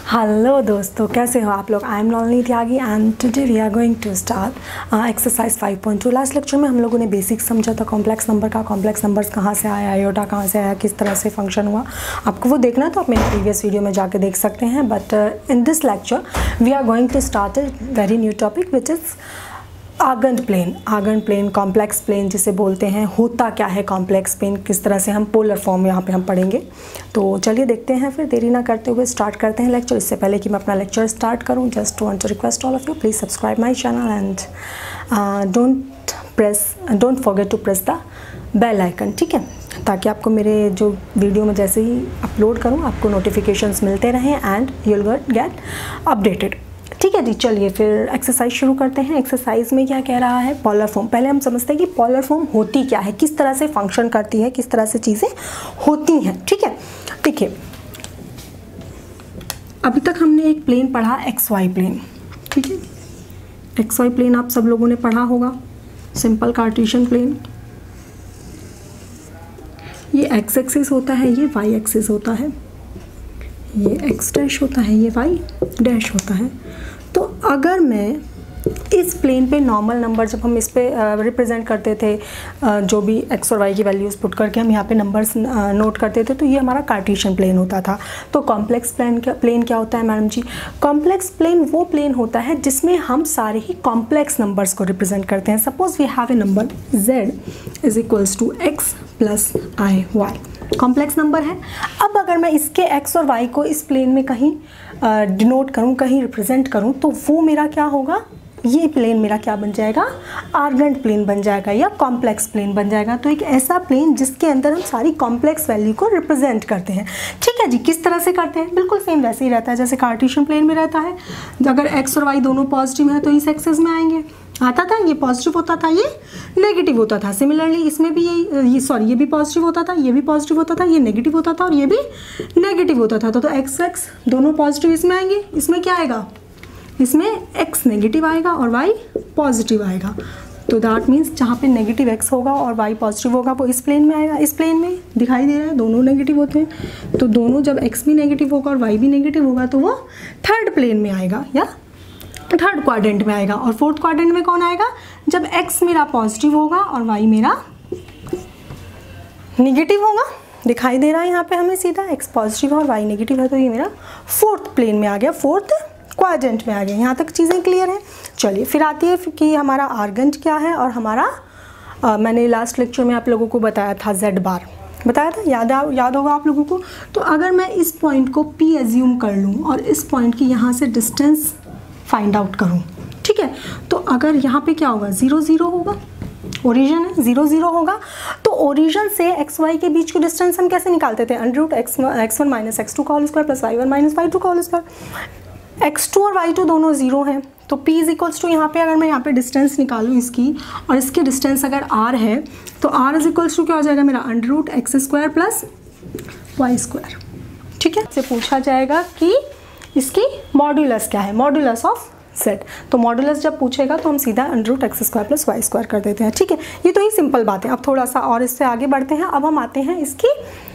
Hello दोस्तों, कैसे हो आप लोग। I am Nalini Tyagi and today we are going to start exercise 5.2। Last lecture में हम लोगों ने बेसिक समझा था कॉम्प्लेक्स नंबर का। कॉम्प्लेक्स नंबर्स कहाँ से आया, आयोटा कहाँ से आया, किस तरह से फंक्शन हुआ। आपको वो देखना तो आप मेरे प्रीवियस वीडियो में जाके देख सकते हैं। But in this lecture we are going to start a very new topic which is Argand plane. Argand plane, complex plane जिसे बोलते हैं। होता क्या है कॉम्प्लेक्स प्लेन, किस तरह से हम पोलर फॉर्म यहाँ पे हम पढ़ेंगे। तो चलिए देखते हैं, फिर देरी ना करते हुए स्टार्ट करते हैं लेक्चर। इससे पहले कि मैं अपना लेक्चर स्टार्ट करूँ, just want to request all of you please subscribe my channel and don't forget to press the bell icon, ठीक है, ताकि आपको मेरे जो वीडियो में जैसे ही अपलोड करूँ आपको नोटिफिकेशंस मिलते रहें and you will get updated. ठीक है जी, चलिए फिर एक्सरसाइज शुरू करते हैं। एक्सरसाइज में क्या कह रहा है, पोलर फॉर्म। पहले हम समझते हैं कि पोलर फॉर्म होती क्या है, किस तरह से फंक्शन करती है, किस तरह से चीज़ें होती हैं। ठीक है, देखिए अभी तक हमने एक प्लेन पढ़ा एक्स वाई प्लेन। ठीक है, एक्स वाई प्लेन आप सब लोगों ने पढ़ा होगा, सिंपल कार्टेशियन प्लेन। ये एक्स एक्सिस होता है, ये वाई एक्सिस होता है, ये एक्स डैश होता है, ये वाई डैश होता है। तो अगर मैं इस प्लेन पे नॉर्मल नंबर, जब हम इस पे रिप्रेजेंट करते थे जो भी एक्स और वाई की वैल्यूज़ पुट करके हम यहाँ पे नंबर्स नोट करते थे, तो ये हमारा कार्टेशियन प्लेन होता था। तो कॉम्प्लेक्स प्लेन क्या होता है मैडम जी? कॉम्प्लेक्स प्लेन वो प्लेन होता है जिसमें हम सारे ही कॉम्प्लेक्स नंबर्स को रिप्रेजेंट करते हैं। Suppose we have a number z is equals to x plus i y, complex number है। अब अगर मैं इसके x और y को इस प्लेन में कहीं डिनोट करूं, कहीं रिप्रेजेंट करूं, तो वो मेरा क्या होगा, ये प्लेन मेरा क्या बन जाएगा, आर्गन प्लेन बन जाएगा या कॉम्प्लेक्स प्लेन बन जाएगा। तो एक ऐसा प्लेन जिसके अंदर हम सारी कॉम्प्लेक्स वैल्यू को रिप्रेजेंट करते हैं। ठीक है जी, किस तरह से करते हैं, बिल्कुल सेम वैसे ही रहता है जैसे कार्टेशियन प्लेन में रहता है। अगर x और y दोनों पॉजिटिव हैं तो इस एक्सिस में आएंगे, आता था, ये पॉजिटिव होता था, ये नेगेटिव होता था। सिमिलरली इसमें भी ये भी पॉजिटिव होता था, ये भी पॉजिटिव होता था, ये नेगेटिव होता था और ये भी नेगेटिव होता था। तो एक्स एक्स दोनों पॉजिटिव इसमें आएंगे, इसमें क्या आएगा, इसमें एक्स नेगेटिव आएगा और वाई पॉजिटिव आएगा। तो दैट मीन्स जहाँ पे नेगेटिव एक्स होगा और वाई पॉजिटिव होगा वो इस प्लेन में आएगा। इस प्लेन में दिखाई दे रहा है दोनों नेगेटिव होते हैं, तो दोनों जब एक्स भी नेगेटिव होगा और वाई भी नेगेटिव होगा तो वो थर्ड प्लेन में आएगा या थर्ड क्वाड्रेंट में आएगा। और फोर्थ क्वाड्रेंट में कौन आएगा, जब x मेरा पॉजिटिव होगा और y मेरा नेगेटिव होगा। दिखाई दे रहा है यहाँ पे हमें सीधा x पॉजिटिव है और y नेगेटिव है, तो ये मेरा फोर्थ प्लेन में आ गया, फोर्थ क्वाड्रेंट में आ गया। यहाँ तक चीज़ें क्लियर हैं। चलिए फिर आती है कि हमारा आर्गन क्या है और हमारा मैंने लास्ट लेक्चर में आप लोगों को बताया था z बार, बताया था, याद होगा आप लोगों को। तो अगर मैं इस पॉइंट को P एज्यूम कर लूँ और इस पॉइंट की यहाँ से डिस्टेंस फाइंड आउट करूं, ठीक है, तो अगर यहाँ पे क्या होगा, 0 0 होगा, ओरिजिन है, 0 0 होगा। तो ओरिजिन से एक्स वाई के बीच की डिस्टेंस हम कैसे निकालते थे, अंडर x1 माइनस x2 का whole square plus y1 minus y2 का होल स्क्वायर। x2 और y2 दोनों 0 हैं, तो p इज इक्वल्स टू, यहाँ पे अगर मैं यहाँ पे डिस्टेंस निकालूँ इसकी और इसकी डिस्टेंस अगर r है तो r इज इक्वल्स टू क्या हो जाएगा मेरा, under x square plus y square. ठीक है, से पूछा जाएगा कि इसकी मॉड्यूलस क्या है, मॉड्यूलस ऑफ z। तो मॉड्यूलस जब पूछेगा तो हम सीधा under x square plus y square कर देते हैं। ठीक है, ये तो ही सिंपल बात है। अब थोड़ा सा और इससे आगे बढ़ते हैं। अब हम आते हैं इसकी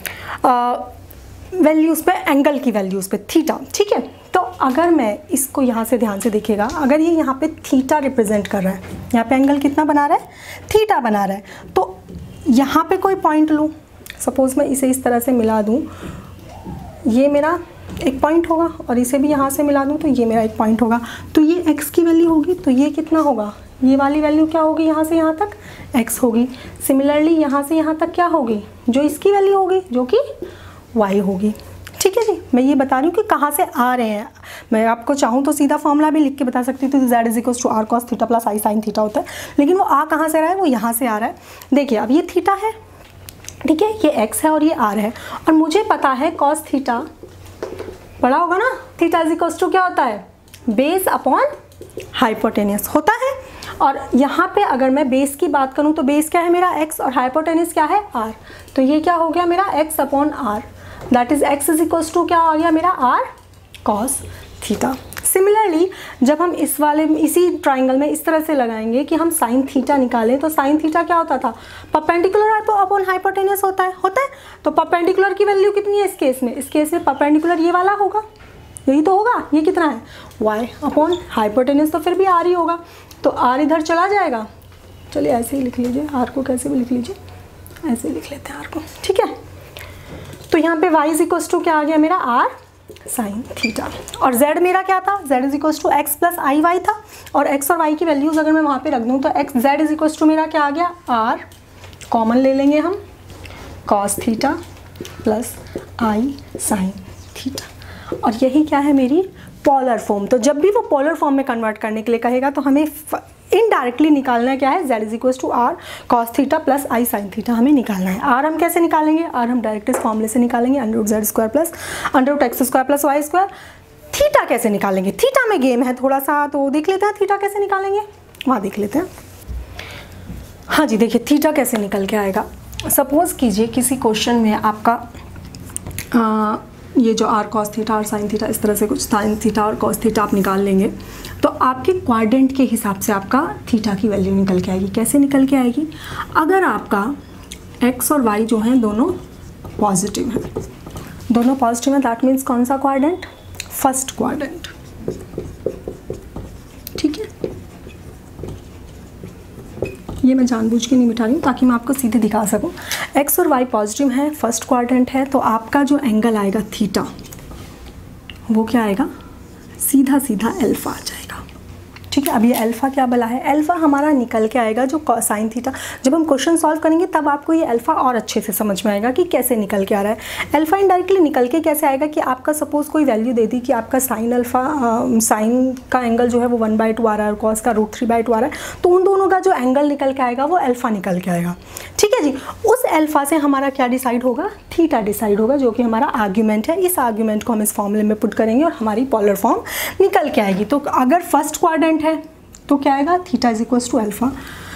वैल्यूज़ पे, एंगल की वैल्यूज़ पे, थीटा। ठीक है, तो अगर मैं इसको यहाँ से ध्यान से देखिएगा, अगर ये यहाँ पे थीटा रिप्रेजेंट कर रहा है, यहाँ पे एंगल कितना बना रहा है, थीटा बना रहा है, तो यहाँ पे कोई पॉइंट लूँ, सपोज मैं इसे इस तरह से मिला दूँ, ये मेरा एक पॉइंट होगा और इसे भी यहाँ से मिला दूँ तो ये मेरा एक पॉइंट होगा। तो ये x की वैल्यू होगी, तो ये कितना होगा, ये वाली वैल्यू क्या होगी, यहाँ से यहाँ तक x होगी। सिमिलरली यहाँ से यहाँ तक क्या होगी, जो इसकी वैल्यू होगी, जो कि y होगी। ठीक है जी, मैं ये बता रही हूँ कि कहाँ से आ रहे हैं। मैं आपको चाहूँ तो सीधा फॉर्मूला भी लिख के बता सकती हूँ, तो z is equals to r cos theta plus i sine theta होता है, लेकिन वो आ कहाँ से रहा है, वो यहाँ से आ रहा है। देखिए अब ये थीटा है, ठीक है, ये x है और ये r है, और मुझे पता है कॉस थीटा पढ़ा होगा ना, थीटा इज इक्वल्स टू क्या होता है, बेस अपॉन हाइपोटेनियस होता है। और यहाँ पे अगर मैं बेस की बात करूँ तो बेस क्या है मेरा x और हाइपोटेनियस क्या है r, तो ये क्या हो गया मेरा x upon r, that is x is equals to क्या आ गया मेरा r कॉस थीटा। सिमिलरली जब हम इसी ट्राइंगल में इस तरह से लगाएंगे कि हम साइन थीटा निकालें, तो साइन थीटा क्या होता था, परपेंडिकुलर अपॉन हाइपोटेनियस होता है। तो परपेंडिकुलर की वैल्यू कितनी है इस केस में, इस केस में परपेंडिकुलर ये वाला होगा, यही तो होगा। ये कितना है y अपॉन हाइपोटेन्यूज, तो फिर भी r ही होगा, तो r इधर चला जाएगा। चलिए ऐसे ही लिख लीजिए, r को कैसे भी लिख लीजिए, ऐसे लिख लेते हैं r को, ठीक है। तो यहाँ पे y इज इक्वल टू क्या आ गया मेरा r साइन थीटा, और z मेरा क्या था, z is equal to x plus i y था, और x और y की वैल्यूज अगर मैं वहाँ पे रख दूँ तो x z is equal to मेरा क्या आ गया r, कॉमन ले लेंगे हम, cos theta plus i sine theta, और यही क्या है मेरी पोलर फॉर्म। तो जब भी वो पोलर फॉर्म में कन्वर्ट करने के लिए कहेगा तो हमें इनडायरेक्टली निकालना है क्या है, z is equal to r cos theta plus i sine theta हमें निकालना है। r हम कैसे निकालेंगे, r हम डायरेक्ट इस फॉर्मूले से निकालेंगे, under root z square plus under root x square plus y square. Theta कैसे निकालेंगे, थीटा में गेम है थोड़ा सा, तो देख लेते हैं थीटा कैसे निकालेंगे, वहाँ देख लेते हैं। हाँ जी, देखिए थीटा कैसे निकल के आएगा। सपोज कीजिए किसी क्वेश्चन में आपका ये जो r cos theta, r sin theta, इस तरह से कुछ sin थीटा और cos थीटा आप निकाल लेंगे, तो आपके क्वाड्रेंट के हिसाब से आपका थीटा की वैल्यू निकल के आएगी। कैसे निकल के आएगी, अगर आपका x और y जो हैं दोनों पॉजिटिव हैं, दोनों पॉजिटिव हैं, दैट मीन्स कौन सा क्वाड्रेंट, फर्स्ट क्वाड्रेंट, ठीक है। ये मैं जानबूझ के नहीं मिटा रही हूँ ताकि मैं आपको सीधे दिखा सकूँ। x और y पॉजिटिव है, फर्स्ट क्वाड्रेंट है, तो आपका जो एंगल आएगा थीटा, वो क्या आएगा, सीधा सीधा अल्फा आ जाएगा, ठीक है। अब ये अल्फा क्या बला है, अल्फा हमारा निकल के आएगा जो साइन थीटा। जब हम क्वेश्चन सॉल्व करेंगे तब आपको ये अल्फा और अच्छे से समझ में आएगा कि कैसे निकल के आ रहा है। अल्फा इनडायरेक्टली निकल के कैसे आएगा कि आपका सपोज कोई वैल्यू दे दी कि आपका साइन अल्फा, साइन का एंगल जो है वो 1/2 आ रहा है और कॉस का √3/2 आ रहा है, तो उन दोनों का जो एंगल निकल के आएगा वो अल्फा निकल के आएगा, ठीक है जी। उस अल्फा से हमारा क्या डिसाइड होगा, थीटा डिसाइड होगा, जो कि हमारा आर्ग्यूमेंट है। इस आर्ग्यूमेंट को हम इस फॉर्मूले में पुट करेंगे और हमारी पोलर फॉर्म निकल के आएगी। तो अगर फर्स्ट क्वाड्रेंट है तो क्या आएगा, theta is equal to alpha.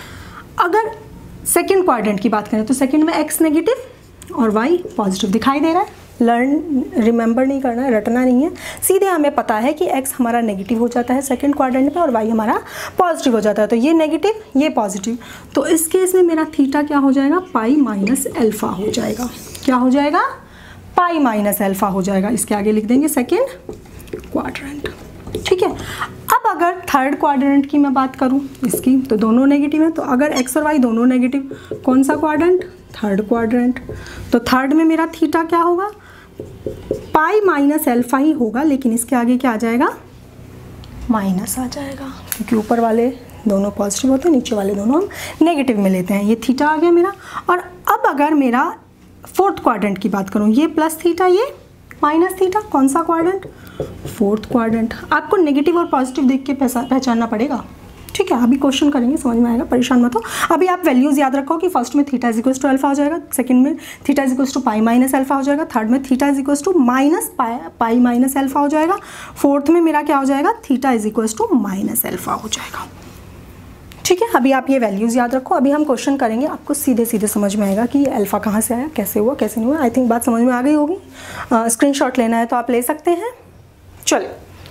अगर सेकंड क्वाड्रेंट की बात करें तो सेकंड में x नेगेटिव और y पॉजिटिव दिखाई दे रहा है। रिमेंबर नहीं करना है, रटना नहीं है, सीधे हमें पता है कि x हमारा नेगेटिव हो जाता है सेकंड क्वाड्रेंट पे और y हमारा पॉजिटिव हो जाता है। तो ये नेगेटिव, ये पॉजिटिव, तो इस केस में मेरा थीटा क्या हो जाएगा, पाई माइनस अल्फा हो जाएगा। क्या हो जाएगा, पाई माइनस अल्फा हो जाएगा। इसके आगे लिख देंगे सेकेंड क्वाड्रेंट, ठीक है। अब अगर थर्ड क्वाड्रेंट की मैं बात करूं इसकी, तो दोनों नेगेटिव है, तो अगर x और y दोनों नेगेटिव, कौन सा क्वाड्रेंट, थर्ड क्वाड्रेंट, तो थर्ड में मेरा थीटा क्या होगा, पाई माइनस अल्फा ही होगा, लेकिन इसके आगे क्या आ जाएगा, माइनस आ जाएगा, क्योंकि ऊपर वाले दोनों पॉजिटिव होते हैं, नीचे वाले दोनों हम नेगेटिव में लेते हैं। ये थीटा आ गया मेरा। और अब अगर मेरा फोर्थ क्वाड्रेंट की बात करूँ, ये प्लस थीटा, ये माइनस थीटा, कौन सा क्वाड्रेंट, फोर्थ क्वाड्रेंट। आपको नेगेटिव और पॉजिटिव देख के पहचानना पड़ेगा, ठीक है। अभी क्वेश्चन करेंगे, समझ में आएगा, परेशान मत हो। अभी आप वैल्यूज याद रखो कि फर्स्ट में theta is equal to alpha हो जाएगा, सेकंड में theta is equal to pi minus alpha हो जाएगा, थर्ड में theta is equal to minus pi minus alpha हो जाएगा, फोर्थ में मेरा क्या हो जाएगा, theta is equal to minus alpha हो जाएगा, ठीक है। अभी आप ये वैल्यूज़ याद रखो। अभी हम क्वेश्चन करेंगे, आपको सीधे सीधे समझ में आएगा कि ये अल्फ़ा कहाँ से आया, कैसे हुआ, कैसे नहीं हुआ। आई थिंक बात समझ में आ गई होगी। स्क्रीनशॉट लेना है तो आप ले सकते हैं। चलो,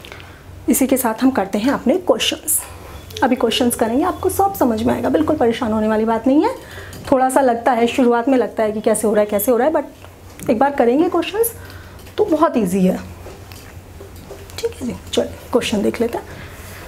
इसी के साथ हम करते हैं अपने क्वेश्चंस। अभी क्वेश्चंस करेंगे, आपको सब समझ में आएगा, बिल्कुल परेशान होने वाली बात नहीं है। थोड़ा सा लगता है, शुरुआत में लगता है कि कैसे हो रहा है कैसे हो रहा है, बट एक बार करेंगे क्वेश्चंस तो बहुत ईजी है, ठीक है जी। चलो क्वेश्चन देख लेते हैं।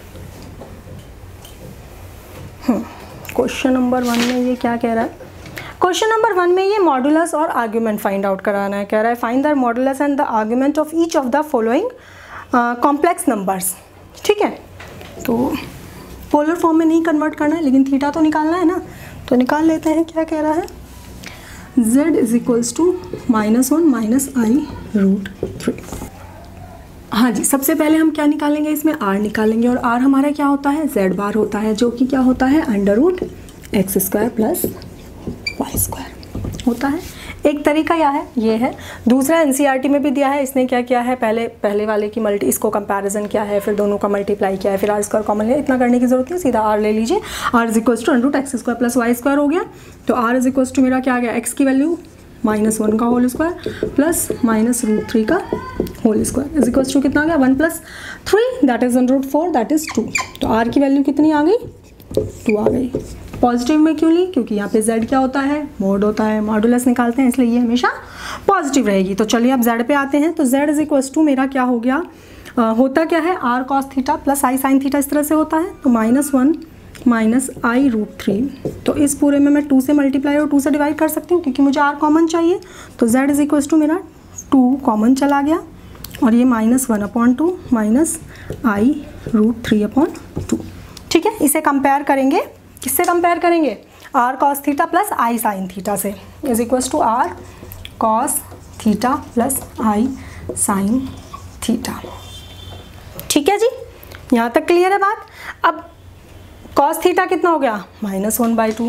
क्वेश्चन नंबर 1 में ये क्या कह रहा है, क्वेश्चन नंबर 1 में ये मॉडुलस और आर्ग्यूमेंट फाइंड आउट कराना है। कह रहा है find the modulus and the argument of each of the following complex numbers, ठीक है। तो पोलर फॉर्म में नहीं कन्वर्ट करना है, लेकिन थीटा तो निकालना है ना, तो निकाल लेते हैं। क्या कह रहा है, z is equals to -1 - i√3। हाँ जी, सबसे पहले हम क्या निकालेंगे, इसमें r निकालेंगे, और r हमारा क्या होता है, z बार होता है, जो कि क्या होता है, √x² + y² होता है। एक तरीका यह है, ये है। दूसरा एनसीईआरटी में भी दिया है, इसने क्या किया है, पहले वाले की मल्टी, इसको कंपैरिजन किया है, फिर दोनों का मल्टीप्लाई किया है, फिर r² कॉमन लिया। इतना करने की जरूरत नहीं, सीधा r ले लीजिए। r is equals to √x² + y² हो गया। तो r इज इक्वल्स टू मेरा क्या आ गया, x की वैल्यू -1 का होल स्क्वायर प्लस -√3 का whole square is equals to कितना आ गया, 1 + 3 दैट इज √4 दैट इज 2। तो r की वैल्यू कितनी आ गई, 2 आ गई। पॉजिटिव में क्यों ली, क्योंकि यहाँ पे z क्या होता है, मोड होता है, मॉडुलस निकालते हैं, इसलिए ये हमेशा पॉजिटिव रहेगी। तो चलिए अब z पे आते हैं। तो z इज इक्वल्स टू मेरा क्या हो गया, होता क्या है, r cos theta plus i sine theta इस तरह से होता है, तो -1 माइनस आई रूट 3। तो इस पूरे में मैं 2 से मल्टीप्लाई और 2 से डिवाइड कर सकती हूँ क्योंकि मुझे आर कॉमन चाहिए। तो z इज इक्वल टू मेरा 2 कॉमन चला गया और ये -1/2 माइनस आई रूट 3/2। ठीक है, इसे कंपेयर करेंगे, किससे कंपेयर करेंगे, r cos theta plus i sine theta से, is equal to r cos theta plus i sine theta. ठीक है जी, यहाँ तक क्लियर है बात। अब कॉस थीटा कितना हो गया, -1/2।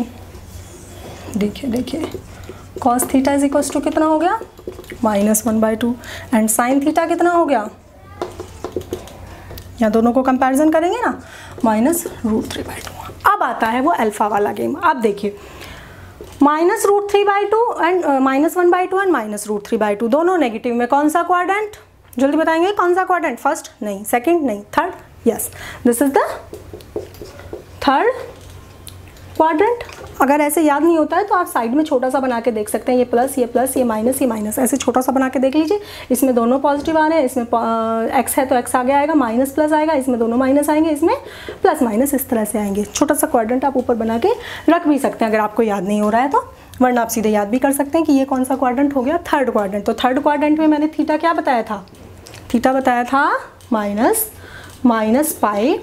देखिए cos theta is equal to कितना हो गया, -1/2 एंड साइन थीटा कितना हो गया, यहाँ दोनों को कंपैरिजन करेंगे ना, -√3/2। अब आता है वो अल्फा वाला गेम। अब देखिए -√3/2 एंड -1/2 एंड -√3/2 दोनों नेगेटिव में, कौन सा क्वाड्रेंट, जल्दी बताएंगे कौन सा क्वाड्रेंट, फर्स्ट नहीं, सेकंड नहीं, third, yes this is the third quadrant. अगर ऐसे याद नहीं होता है तो आप साइड में छोटा सा बना के देख सकते हैं, ये प्लस ये प्लस ये माइनस ऐसे छोटा सा बना के देख लीजिए। इसमें दोनों पॉजिटिव आ रहे हैं, इसमें एक्स है तो एक्स आगे आएगा, माइनस प्लस आएगा, इसमें दोनों माइनस आएंगे, इसमें प्लस माइनस इस तरह से आएंगे। छोटा सा क्वाड्रेंट आप ऊपर बना के रख भी सकते हैं अगर आपको याद नहीं हो रहा है तो, वरना आप सीधे याद भी कर सकते हैं कि ये कौन सा क्वाड्रेंट हो गया, थर्ड क्वाड्रेंट। तो थर्ड क्वाड्रेंट में मैंने थीटा क्या बताया था, थीटा बताया था माइनस पाई,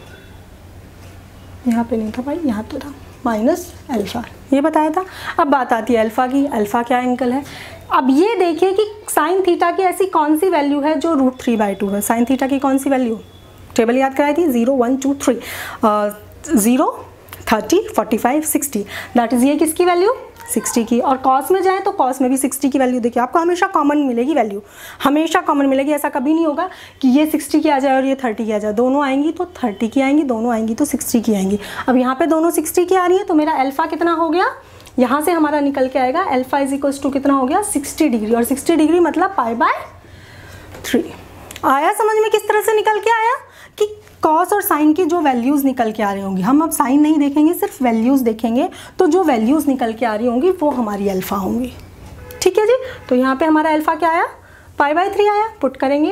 यहाँ पे नहीं था भाई, यहाँ तो था माइनस अल्फ़ा, ये बताया था। अब बात आती है अल्फ़ा की, अल्फ़ा क्या एंगल है। अब ये देखिए कि साइन थीटा की ऐसी कौन सी वैल्यू है जो √3/2 है। साइन थीटा की कौन सी वैल्यू, टेबल याद कराई थी, 0 1 2 3 0 30 45 60, दैट इज़ ये किसकी वैल्यू, 60 की। और कॉस में जाए तो कॉस में भी 60 की वैल्यू देखिए, आपको हमेशा कॉमन मिलेगी वैल्यू, हमेशा कॉमन मिलेगी। ऐसा कभी नहीं होगा कि ये 60 की आ जाए और ये 30 की आ जाए, दोनों आएंगी तो 30 की आएंगी, दोनों आएंगी तो 60 की आएंगी। अब यहाँ पे दोनों 60 की आ रही है तो मेरा अल्फ़ा कितना हो गया, यहाँ से हमारा निकल के आएगा अल्फ़ा इज इक्वल्स टू कितना हो गया, 60 डिग्री। और 60 डिग्री मतलब π/3 आया समझ में, किस तरह से निकल के आया कि कॉस और साइन की जो वैल्यूज़ निकल के आ रही होंगी, हम अब साइन नहीं देखेंगे सिर्फ वैल्यूज़ देखेंगे, तो जो वैल्यूज़ निकल के आ रही होंगी वो हमारी अल्फ़ा होंगी। ठीक है जी, तो यहाँ पे हमारा अल्फ़ा क्या आया, π/3 आया, पुट करेंगे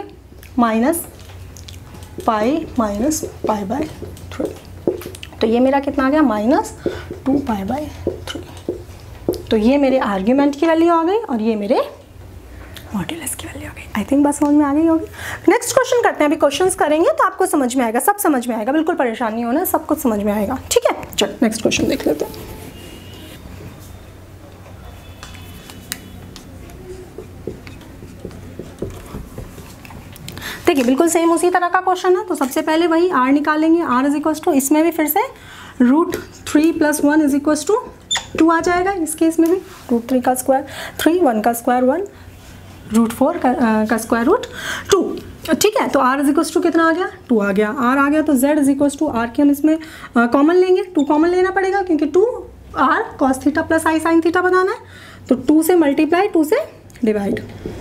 -π/3, तो ये मेरा कितना आ गया, -2π/3। तो ये मेरे आर्ग्यूमेंट की वैल्यू आ गई और ये मेरे मॉड्यूलस की वैल्यू आ गई। आई थिंक बस समझ में आ गई होगी। नेक्स्ट क्वेश्चन करते हैं, अभी क्वेश्चंस करेंगे तो आपको समझ में आएगा, सब समझ में आएगा, बिल्कुल परेशान नहीं होना, सब कुछ समझ में आएगा। ठीक है, चलो नेक्स्ट क्वेश्चन देख लेते हैं। देखिए बिल्कुल सेम उसी तरह का क्वेश्चन है। तो सबसे पहले वही r निकालेंगे, r इज इक्वल टू, इसमें भी फिर से √3 + 1 इज इक्वल टू 2 आ जाएगा। इस केस में भी √3 का स्क्वायर 3, 1 का स्क्वायर 1, √4 का स्क्वायर रूट 2। ठीक है, तो r इज इक्वल टू कितना आ गया, 2 आ गया, r आ गया। तो z is equal to r के हम इसमें कॉमन लेंगे, 2 कॉमन लेना पड़ेगा क्योंकि 2r cos theta plus i sin theta बनाना है। तो 2 से मल्टीप्लाई, 2 से डिवाइड,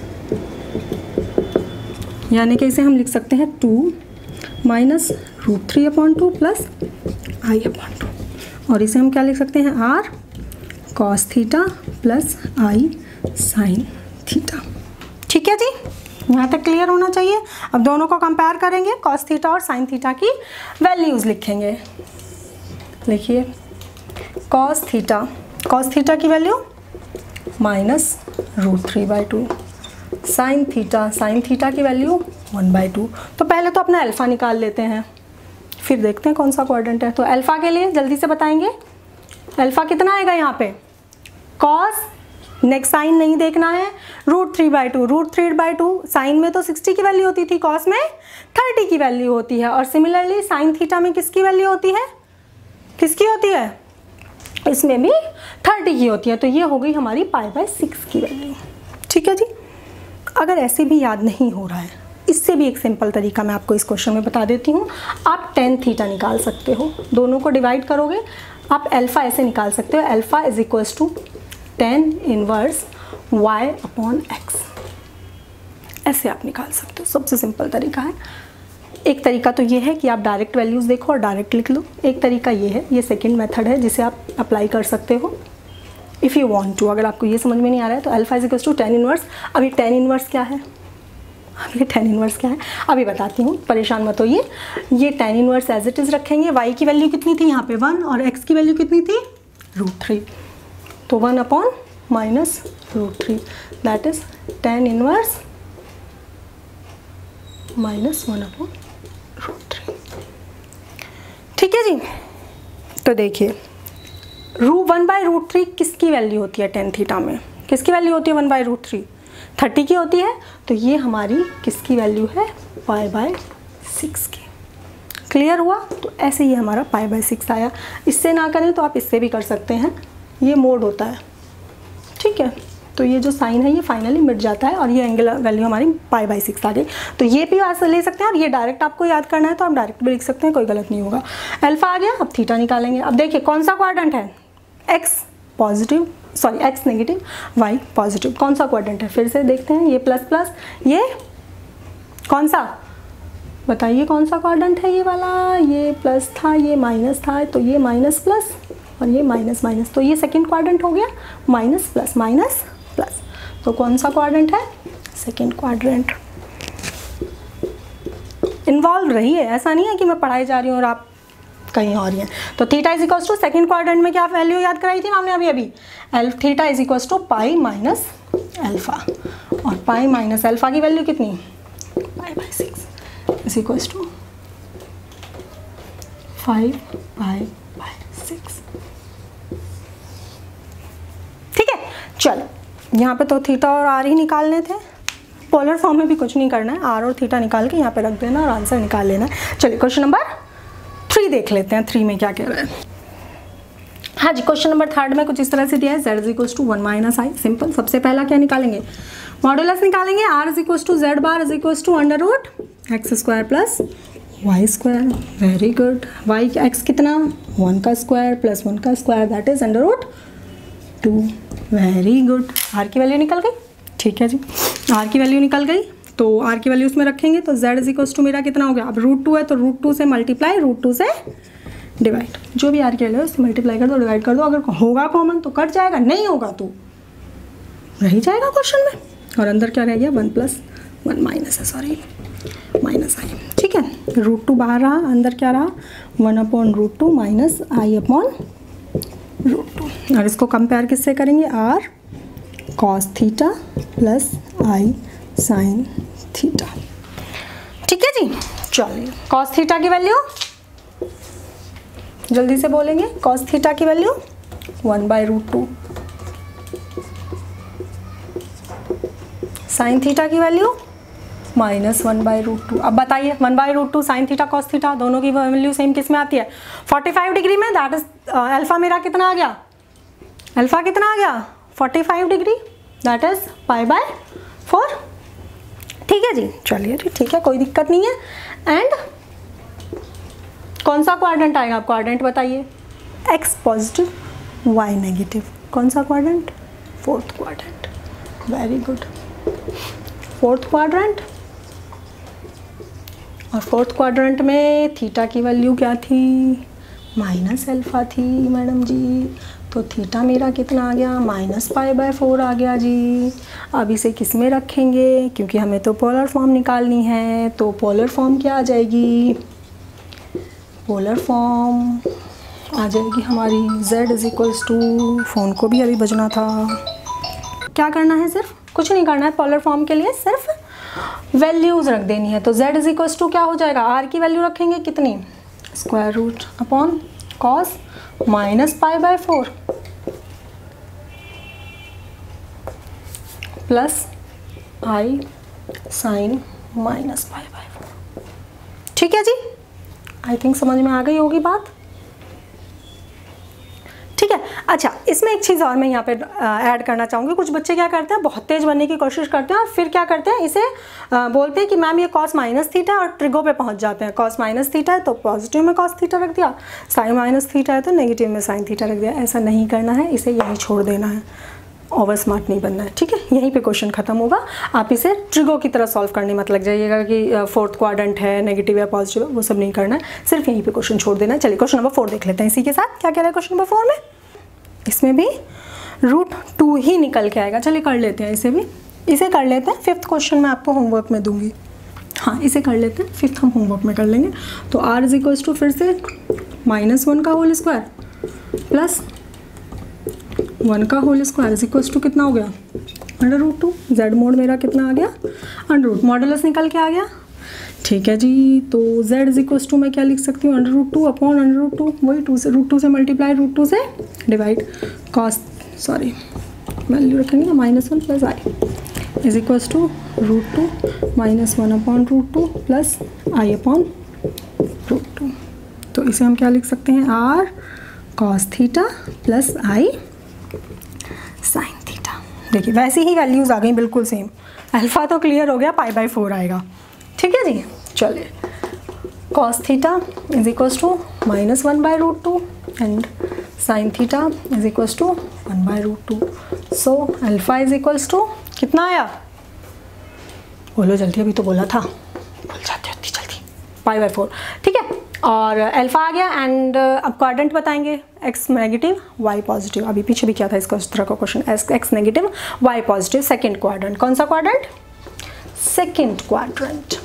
यानी कि इसे हम लिख सकते हैं 2 माइनस √3/2 प्लस i/2, और इसे हम क्या लिख सकते हैं, r cos theta plus i sin theta. ठीक है जी, यहाँ तक क्लियर होना चाहिए। अब दोनों को कंपेयर करेंगे, cos थीटा और sin थीटा की वैल्यूज़ लिखेंगे। लिखिए cos थीटा की वैल्यू -√3/2, sin थीटा की वैल्यू 1/2। तो पहले तो अपना अल्फ़ा निकाल लेते हैं, फिर देखते हैं कौन सा क्वाड्रेंट है। तो अल्फ़ा के लिए जल्दी से बताएंगे, अल्फ़ा कितना आएगा यहाँ पे, cos, नेक्स्ट साइन नहीं देखना है, √3/2 साइन में तो 60 की वैल्यू होती थी, cos में 30 की वैल्यू होती है। और सिमिलरली sin थीटा में किसकी वैल्यू होती है, किसकी होती है, इसमें भी 30 की होती है। तो ये हो गई हमारी π/6 की वैल्यू। ठीक है जी, अगर ऐसे भी याद नहीं हो रहा है, इससे भी एक सिंपल तरीका मैं आपको इस क्वेश्चन में बता देती हूँ। आप tan थीटा निकाल सकते हो, दोनों को डिवाइड करोगे आप अल्फ़ा ऐसे निकाल सकते हो, alpha is equals to tan inverse y/x, ऐसे आप निकाल सकते हो। सबसे सिंपल तरीका है। एक तरीका तो ये है कि आप डायरेक्ट वैल्यूज़ देखो और डायरेक्ट लिख लो, एक तरीका ये है, ये सेकेंड मेथड है जिसे आप अप्लाई कर सकते हो इफ़ यू वांट टू। अगर आपको ये समझ में नहीं आ रहा है तो alpha is equals to tan inverse. अभी tan इनवर्स क्या है, अब ये tan इनवर्स क्या है अभी बताती हूँ, परेशान मत होइए। ये tan inverse as it is रखेंगे। y की वैल्यू कितनी थी यहाँ पे 1 और x की वैल्यू कितनी थी √3, तो 1 upon minus √3 that is tan inverse minus 1 upon √3। ठीक है जी। तो देखिए 1/√3 किसकी वैल्यू होती है tan थीटा में, किसकी वैल्यू होती है 1/√3 30 की होती है। तो ये हमारी किसकी वैल्यू है π/6 की। क्लियर हुआ। तो ऐसे ही हमारा π/6 आया। इससे ना करें तो आप इससे भी कर सकते हैं, ये मोड होता है। ठीक है, तो ये जो साइन है ये फाइनली मिट जाता है और ये एंगल वैल्यू हमारी π/6 आ गई। तो ये भी आज ले सकते हैं और ये डायरेक्ट आपको याद करना है तो आप डायरेक्ट भी लिख सकते हैं, कोई गलत नहीं होगा। अल्फा आ गया, अब थीटा निकालेंगे। अब देखिए कौन सा क्वाड्रेंट है, x positive sorry x negative y positive, कौन सा क्वाड्रेंट है फिर से देखते हैं। ये प्लस प्लस, ये कौन सा बताइए कौन सा क्वाड्रेंट है, ये वाला, ये प्लस था ये माइनस था, तो ये माइनस प्लस और ये माइनस माइनस, तो ये सेकंड क्वाड्रेंट हो गया माइनस प्लस माइनस प्लस। तो कौन सा क्वाड्रेंट है सेकंड क्वाड्रेंट। इन्वॉल्व रहिए, ऐसा नहीं है कि मैं पढ़ाई जा रही हूँ और आप कहीं और ही हैं। तो theta is equals to second quadrant में क्या वैल्यू याद कराई थी हमने अभी theta is equals to pi minus alpha, और पाई माइनस अल्फा की वैल्यू कितनी π/6 इज इक्वल्स टू 5π/6। ठीक है, चलो यहाँ पे तो थीटा और आर ही निकालने थे, पोलर फॉर्म में भी कुछ नहीं करना है, आर और थीटा निकाल के यहाँ पे रख देना और आंसर निकाल लेना है। चलिए क्वेश्चन नंबर 3 देख लेते हैं, 3 में क्या कह रहा है। हाँ जी, क्वेश्चन नंबर 3 में कुछ इस तरह से दिया है, z is equals to 1 - i। Simple, सबसे पहला क्या निकालेंगे मॉडुलस निकालेंगे, r is equals to z bar is equals to √x² plus y²। Very good. y x कितना 1 का स्क्वायर प्लस 1 का square that is √2। Very good. r की value निकल गई। ठीक है जी, r की वैल्यू निकल गई तो r की वैल्यू उसमें रखेंगे तो z इज इक्वल्स टू मेरा कितना हो गया, अब √2 है तो √2 से मल्टीप्लाई, √2 से डिवाइड, जो भी r की वैल्यू है उससे मल्टीप्लाई कर दो, डिवाइड कर दो। अगर होगा कॉमन तो कट जाएगा, नहीं होगा तो रह जाएगा क्वेश्चन में। और अंदर क्या रह गया 1 + 1 माइनस है, सॉरी माइनस i। ठीक है, √2 बाहर रहा, अंदर क्या रहा 1/√2 माइनस i अपॉन √2। और इसको कंपेयर किससे करेंगे, r cos theta plus i sin theta. ठीक है जी, चलिए cos थीटा की वैल्यू जल्दी से बोलेंगे, cos थीटा की वैल्यू 1/√2, sin थीटा की वैल्यू -1/√2। अब बताइए 1/√2 sin थीटा cos थीटा दोनों की वैल्यू सेम किस में आती है 45 डिग्री में। दैट इज अल्फा मेरा कितना आ गया, अल्फा कितना आ गया 45 डिग्री, दैट इज π/4। ठीक है जी, चलिए ठीक है, कोई दिक्कत नहीं है। एंड कौन सा क्वाड्रेंट आएगा, आप क्वाड्रेंट बताइए, x पॉजिटिव y नेगेटिव, कौन सा quadrant, fourth quadrant. Very good, fourth quadrant. और फोर्थ क्वाड्रेंट में थीटा की वैल्यू क्या थी -अल्फा थी मैडम जी, तो थीटा मेरा कितना आ गया -π/4 आ गया जी। अब इसे किस में रखेंगे, क्योंकि हमें तो पोलर फॉर्म निकालनी है, तो पोलर फॉर्म क्या आ जाएगी, पोलर फॉर्म आ जाएगी हमारी z is equals to, phone को भी अभी बजना था, क्या करना है, सिर्फ कुछ नहीं करना है, पोलर फॉर्म के लिए सिर्फ वैल्यूज़ रख देनी है। तो z इज इक्वल्स टू क्या हो जाएगा, r की वैल्यू रखेंगे कितनी √² upon cos -π/4 plus i sin -π/4। ठीक है जी, आई थिंक समझ में आ गई होगी बात। ठीक है, अच्छा इसमें एक चीज़ और मैं यहाँ पे ऐड करना चाहूँगी। कुछ बच्चे क्या करते हैं, बहुत तेज़ बनने की कोशिश करते हैं और फिर क्या करते हैं, इसे बोलते हैं कि मैम ये cos -थीटा और ट्रिगो पे पहुँच जाते हैं। cos -थीटा है तो पॉजिटिव में cos थीटा रख दिया, sin -थीटा है तो नेगेटिव में sin थीटा रख दिया। ऐसा नहीं करना है, इसे यहीं छोड़ देना है, ओवर स्मार्ट नहीं बनना है। ठीक है, यहीं पे क्वेश्चन खत्म होगा। आप इसे ट्रिगो की तरह सॉल्व करने मत लग जाइएगा कि फोर्थ क्वाड्रेंट है, नेगेटिव या पॉजिटिव, वो सब नहीं करना है, सिर्फ यहीं पे क्वेश्चन छोड़ देना है। चलिए क्वेश्चन नंबर 4 देख लेते हैं। इसी के साथ क्या कह रहा है क्वेश्चन नंबर 4 में, इसमें भी √2 ही निकल के आएगा। चलिए कर लेते हैं इसे भी, इसे कर लेते हैं, 5th क्वेश्चन मैं आपको होमवर्क में दूंगी। हाँ इसे कर लेते हैं, 5th हम होमवर्क में कर लेंगे। तो r इज इक्वल्स टू फिर से -1 का होल स्क्वायर प्लस 1 का whole square is equals to कितना हो गया √2। जेड मोड मेरा कितना आ गया √, मॉडुलस निकल के आ गया। ठीक है जी, तो z इज इक्वल्स टू मैं क्या लिख सकती हूँ √2 अपॉन √2, वही √2 से मल्टीप्लाई √2 से डिवाइड, कॉस सॉरी वैल्यू रखेंगे -1 plus i is equals to √2 -1 upon √2 plus i upon √2। तो इसे हम क्या लिख सकते हैं r cos theta plus i sin theta. देखिए वैसी ही वैल्यूज़ आ गई बिल्कुल सेम। अल्फ़ा तो क्लियर हो गया, π/4 आएगा। ठीक है जी, चलिए cos theta is equals to -1/√2 and sin theta is equals to 1/√2। So alpha is equals to कितना आया, बोलो जल्दी, अभी तो बोला था, बोल जाते होती जल्दी, π/4। ठीक है, और अल्फ़ा आ गया एंड अब क्वाड्रेंट बताएंगे, x नेगेटिव y पॉजिटिव। अभी पीछे भी क्या था इसका, इस तरह का question, x negative y positive, second quadrant. कौन सा quadrant, second quadrant.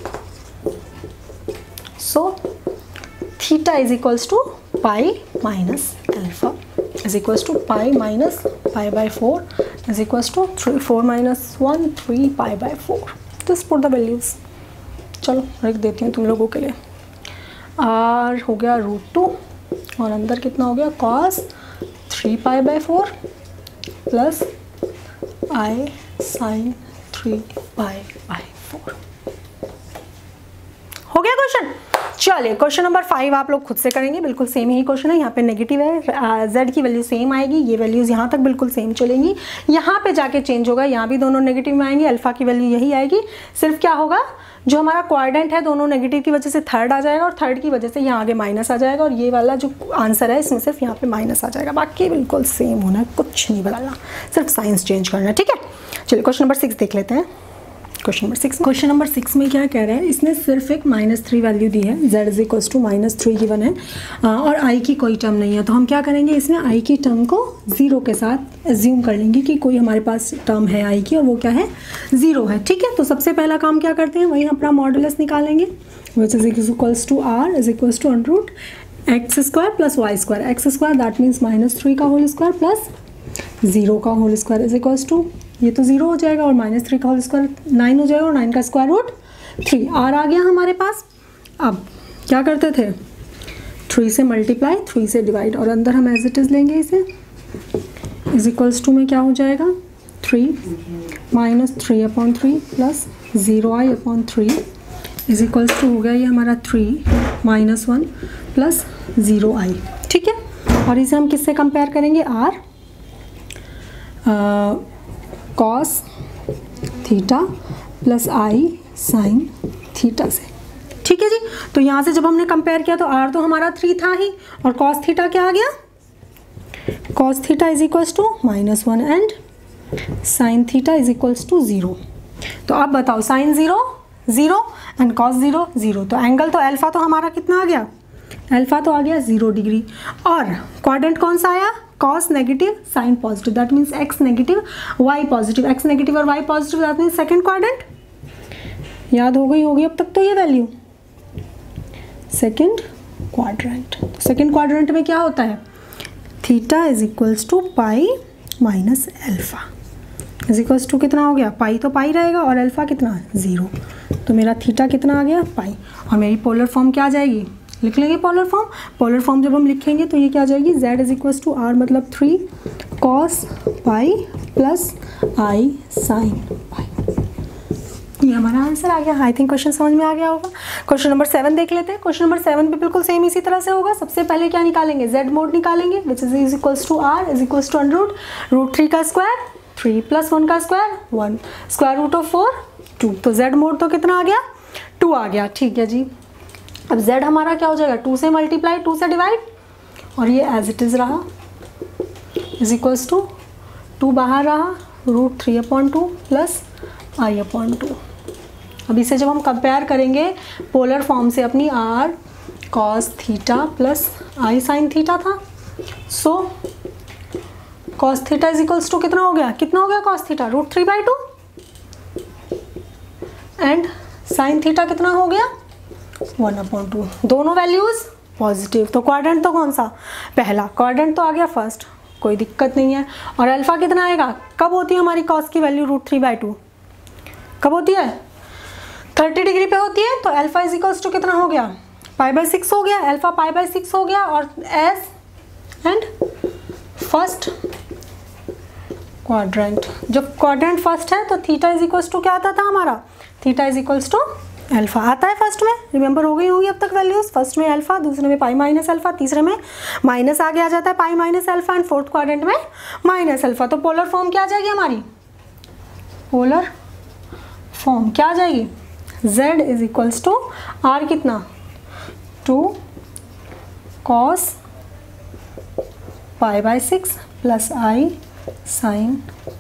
So theta is equals to pi minus alpha is equals to pi minus π/4 is equals to 4 - 1 3 π/4। This put the values. चलो रख देती हूँ तुम लोगों के लिए। r हो गया √2 और अंदर कितना हो गया cos 3 π/4 प्लस i sin 3 π/4। हो गया क्वेश्चन। चलिए क्वेश्चन नंबर 5 आप लोग खुद से करेंगे, बिल्कुल सेम ही क्वेश्चन है। यहाँ पे नेगेटिव है, z की वैल्यू सेम आएगी, ये वैल्यूज़ यहाँ तक बिल्कुल सेम चलेंगी, यहाँ पे जाके चेंज होगा, यहाँ भी दोनों नेगेटिव में आएंगे, अल्फा की वैल्यू यही आएगी। सिर्फ क्या होगा, जो हमारा क्वाड्रेंट है दोनों नेगेटिव की वजह से थर्ड आ जाएगा और थर्ड की वजह से यहाँ आगे माइनस आ जाएगा, और ये वाला जो आंसर है इसमें सिर्फ यहाँ पे माइनस आ जाएगा, बाकी बिल्कुल सेम होना है, कुछ नहीं बदलना, सिर्फ साइंस चेंज करना है। ठीक है, चलिए क्वेश्चन नंबर 6 देख लेते हैं। क्वेश्चन नंबर 6 में क्या कह रहा है, इसने सिर्फ एक -3 वैल्यू दी है, z is equals to -3 given है और i की कोई टर्म नहीं है। तो हम क्या करेंगे, इसमें i की टर्म को 0 के साथ एज्यूम कर लेंगे कि कोई हमारे पास टर्म है i की और वो क्या है 0 है। ठीक है, तो सबसे पहला काम क्या करते हैं, वहीं अपना मॉडुलस निकालेंगे, which is equals to r is equals to √x² plus y², x² that means -3 का होल स्क्वायर प्लस 0 का whole square is equals to, ये तो 0 हो जाएगा और -3 का होल स्क्वायर 9 हो जाएगा और 9 का स्क्वायर रूट 3 r आ गया हमारे पास। अब क्या करते थे, 3 से मल्टीप्लाई 3 से डिवाइड और अंदर हम एज इट इज़ लेंगे इसे, इज इक्वल्स टू में क्या हो जाएगा 3 -3/3 plus 0i/3 is equals to हो गया ये हमारा 3 - 1 प्लस 0i। ठीक है, और इसे हम किससे कंपेयर करेंगे, r cos theta plus i sin theta से। ठीक है जी, तो यहाँ से जब हमने कंपेयर किया तो r तो हमारा 3 था ही और cos थीटा क्या आ गया, cos theta is equals to -1 and sin theta is equals to 0। तो अब बताओ sin 0 0 एंड cos 0 0, तो एंगल तो अल्फा तो हमारा कितना आ गया, अल्फा तो आ गया 0 डिग्री और क्वाड्रेंट कौन सा आया, cos negative sin positive, that means x negative y positive, x negative और y positive that means second quadrant. याद हो गई होगी अब तक तो ये value, second quadrant. Second quadrant में क्या होता है, theta is equals to pi minus alpha is equals to कितना हो गया, पाई तो पाई रहेगा और अल्फा कितना 0, तो मेरा थीटा कितना आ गया पाई, और मेरी पोलर फॉर्म क्या आ जाएगी, लिख लेंगे पोलर फॉर्म। पोलर फॉर्म जब हम लिखेंगे तो ये क्या आ जाएगी, z is equals to r मतलब 3 cos pi plus i sin pi. ये हमारा आंसर आ गया। आई थिंक क्वेश्चन समझ में आ गया होगा। क्वेश्चन नंबर 7 देख लेते हैं। क्वेश्चन नंबर 7 भी बिल्कुल सेम इसी तरह से होगा। सबसे पहले क्या निकालेंगे, z मोड निकालेंगे, which is equals to r is equals to √3 का स्क्वायर 3 + 1 का स्क्वायर 1 स्क्वायर रूट ऑफ 4 2, तो z मोड तो कितना आ गया 2 आ गया। ठीक है जी, अब z हमारा क्या हो जाएगा 2 से मल्टीप्लाई 2 से डिवाइड और ये एज इट इज़ रहा इज इक्वल्स टू 2 बाहर रहा √3/2 प्लस i/2। अब इसे जब हम कंपेयर करेंगे पोलर फॉर्म से अपनी r cos theta plus i sin theta था, so cos theta is equals to कितना हो गया cos theta √3/2 and sine theta कितना हो गया 1/2, दोनों वैल्यूज पॉजिटिव। तो क्वाड्रेंट तो कौन सा, पहला क्वाड्रेंट तो आ गया फर्स्ट, कोई दिक्कत नहीं है। और अल्फा कितना आएगा, कब होती है हमारी कॉस की वैल्यू √3/2, कब होती है 30 डिग्री पे होती है। तो अल्फा इज इक्वल्स टू कितना हो गया π/6 हो गया, अल्फा π/6 हो गया। और एस एंड फर्स्ट क्वाड्रेंट, जब क्वाड्रेंट फर्स्ट है तो थीटा इज इक्वल्स टू क्या आता था हमारा, theta is equals to alpha आता है फर्स्ट में, रिमेंबर हो गई होंगी अब तक वैल्यूज, फर्स्ट में अल्फा, दूसरे में π - अल्फा, तीसरे में माइनस आगे आ जाता है π - अल्फा एंड फोर्थ क्वाड्रेंट में माइनस अल्फा। तो पोलर फॉर्म क्या आ जाएगी हमारी, पोलर फॉर्म क्या आ जाएगी, z is equals to r कितना 2 cos π/6 प्लस i sin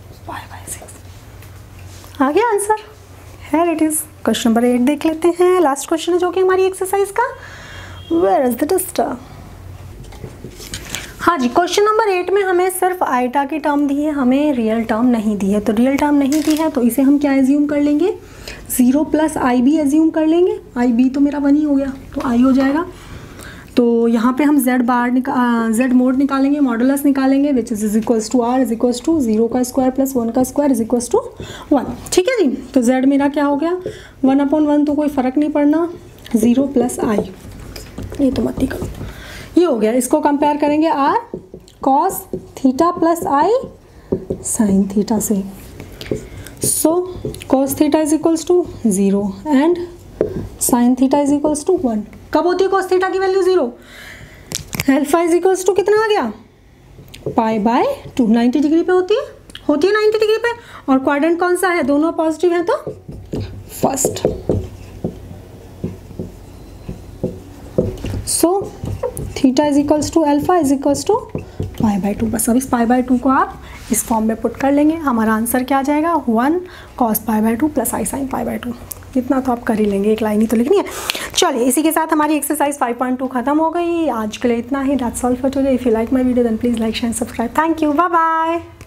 π/6। आ गया आंसर, है इट इज। क्वेश्चन नंबर 8 देख लेते हैं, लास्ट क्वेश्चन है जो कि हमारी एक्सरसाइज का, वेयर इज द डस्टर। हाँ जी, क्वेश्चन नंबर 8 में हमें सिर्फ आइटा की टर्म दी है, हमें रियल टर्म नहीं दी है। तो रियल टर्म नहीं दी है तो इसे हम क्या एज्यूम कर लेंगे, 0 प्लस आई बी एज्यूम कर लेंगे। आई बी तो मेरा 1 ही हो गया तो आई हो जाएगा। तो यहाँ पे हम z मोड निकालेंगे, मॉडुलस निकालेंगे, which is equals to r is equals to 0 का स्क्वायर प्लस 1 का स्क्वायर इज इक्वल्स टू 1। ठीक है जी। तो z मेरा क्या हो गया 1/1, तो कोई फ़र्क नहीं पड़ना, 0 प्लस आई, ये तो मत ही करो, ये हो गया। इसको कंपेयर करेंगे r cos theta plus i sine theta से। So cos theta is equals to 0 and sine theta is equals to 1। कब होती है cos थीटा की value 0, alpha is equals to कितना आ गया π/2, 90 डिग्री पे होती है 90 डिग्री पे। और क्वाड्रेंट कौन सा है, दोनों पॉजिटिव हैं तो first. So theta is equals to alpha is equals to π/2। बस अब इस π/2 को आप इस फॉर्म में पुट कर लेंगे, हमारा आंसर क्या आ जाएगा 1 cos π/2 प्लस आई साइन π/2। इतना तो आप कर ही लेंगे, एक लाइन ही तो लिखनी है। चलिए, इसी के साथ हमारी एक्सरसाइज 5.2 खत्म हो गई। आज के लिए इतना ही, that's all for today. If you like my video then please like share subscribe. Thank you, bye bye.